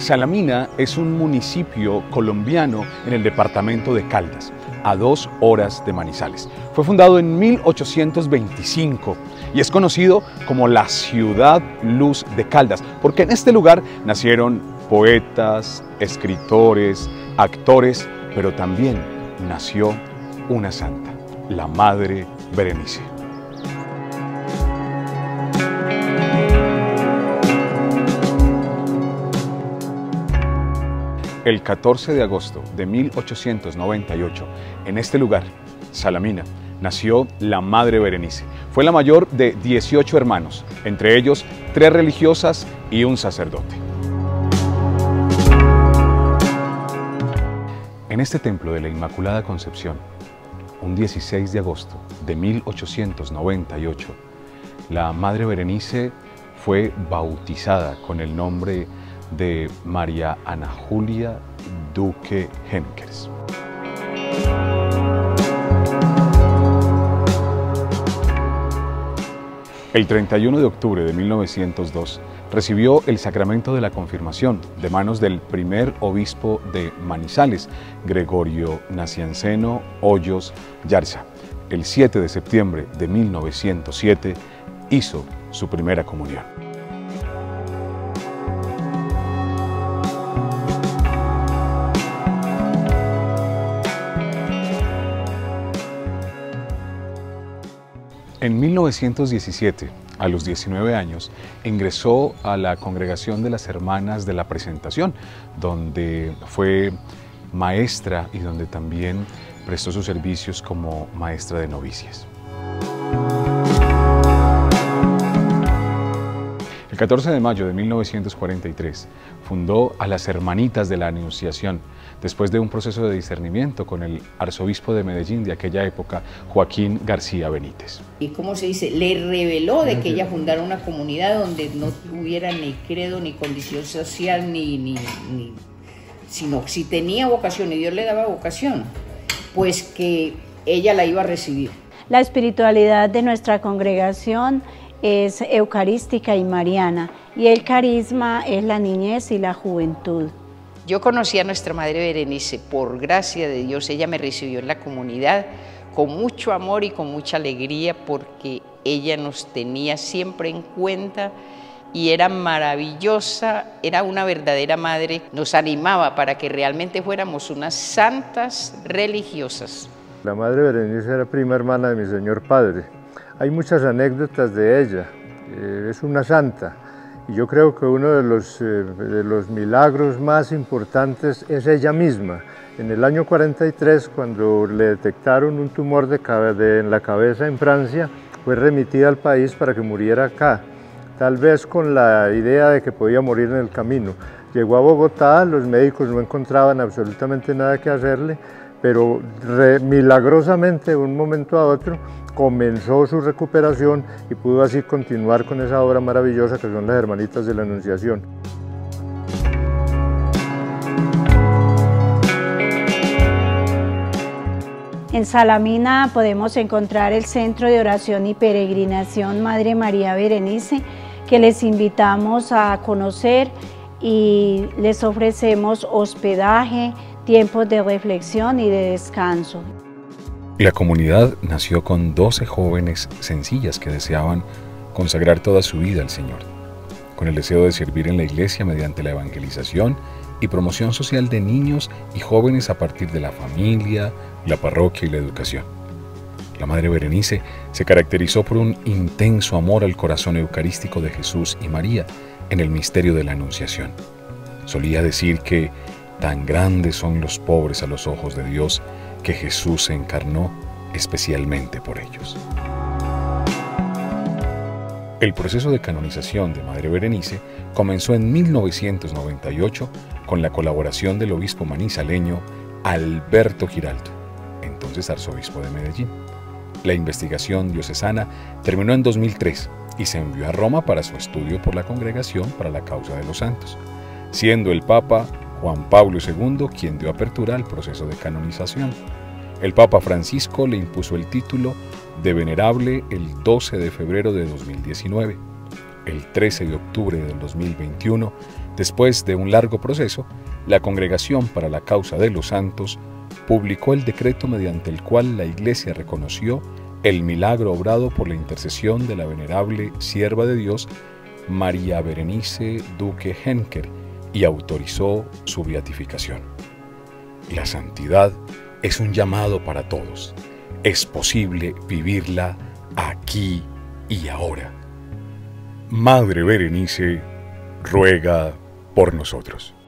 Salamina es un municipio colombiano en el departamento de Caldas, a 2 horas de Manizales. Fue fundado en 1825 y es conocido como la Ciudad Luz de Caldas, porque en este lugar nacieron poetas, escritores, actores, pero también nació una santa, la Madre Berenice. El 14 de agosto de 1898, en este lugar, Salamina, nació la Madre Berenice. Fue la mayor de 18 hermanos, entre ellos 3 religiosas y un sacerdote. En este templo de la Inmaculada Concepción, un 16 de agosto de 1898, la Madre Berenice fue bautizada con el nombre de María Ana Julia Duque Henkers. El 31 de octubre de 1902 recibió el sacramento de la confirmación de manos del primer obispo de Manizales, Gregorio Nacianceno Hoyos Yarza. El 7 de septiembre de 1907 hizo su primera comunión. En 1917, a los 19 años, ingresó a la Congregación de las Hermanas de la Presentación, donde fue maestra y donde también prestó sus servicios como maestra de novicias. El 14 de mayo de 1943 fundó a las Hermanitas de la Anunciación, después de un proceso de discernimiento con el arzobispo de Medellín de aquella época, Joaquín García Benítez. Y ¿cómo se dice? Le reveló de que ella fundara una comunidad donde no tuviera ni credo, ni condición social, sino si tenía vocación y Dios le daba vocación, pues que ella la iba a recibir. La espiritualidad de nuestra congregación es eucarística y mariana, y el carisma es la niñez y la juventud. Yo conocí a nuestra Madre Berenice, por gracia de Dios. Ella me recibió en la comunidad con mucho amor y con mucha alegría, porque ella nos tenía siempre en cuenta y era maravillosa, era una verdadera madre, nos animaba para que realmente fuéramos unas santas religiosas. La Madre Berenice era prima hermana de mi señor padre. Hay muchas anécdotas de ella, es una santa. Y yo creo que uno de los milagros más importantes es ella misma. En el año 43, cuando le detectaron un tumor en la cabeza en Francia, fue remitida al país para que muriera acá, tal vez con la idea de que podía morir en el camino. Llegó a Bogotá, los médicos no encontraban absolutamente nada que hacerle, pero milagrosamente de un momento a otro comenzó su recuperación y pudo así continuar con esa obra maravillosa que son las Hermanitas de la Anunciación. En Salamina podemos encontrar el Centro de Oración y Peregrinación Madre María Berenice, que les invitamos a conocer y les ofrecemos hospedaje, tiempos de reflexión y de descanso. La comunidad nació con 12 jóvenes sencillas que deseaban consagrar toda su vida al Señor, con el deseo de servir en la iglesia mediante la evangelización y promoción social de niños y jóvenes a partir de la familia, la parroquia y la educación. La Madre Berenice se caracterizó por un intenso amor al corazón eucarístico de Jesús y María en el misterio de la Anunciación. Solía decir que tan grandes son los pobres a los ojos de Dios que Jesús se encarnó especialmente por ellos. El proceso de canonización de Madre Berenice comenzó en 1998 con la colaboración del obispo manizaleño Alberto Giraldo, entonces arzobispo de Medellín. La investigación diocesana terminó en 2003 y se envió a Roma para su estudio por la Congregación para la Causa de los Santos, siendo el Papa Juan Pablo II quien dio apertura al proceso de canonización. El Papa Francisco le impuso el título de venerable el 12 de febrero de 2019. El 13 de octubre del 2021 Después de un largo proceso, la Congregación para la Causa de los Santos publicó el decreto mediante el cual la Iglesia reconoció el milagro obrado por la intercesión de la venerable sierva de Dios, María Berenice Duque Henker, y autorizó su beatificación. La santidad es un llamado para todos. Es posible vivirla aquí y ahora. Madre Berenice, ruega por nosotros.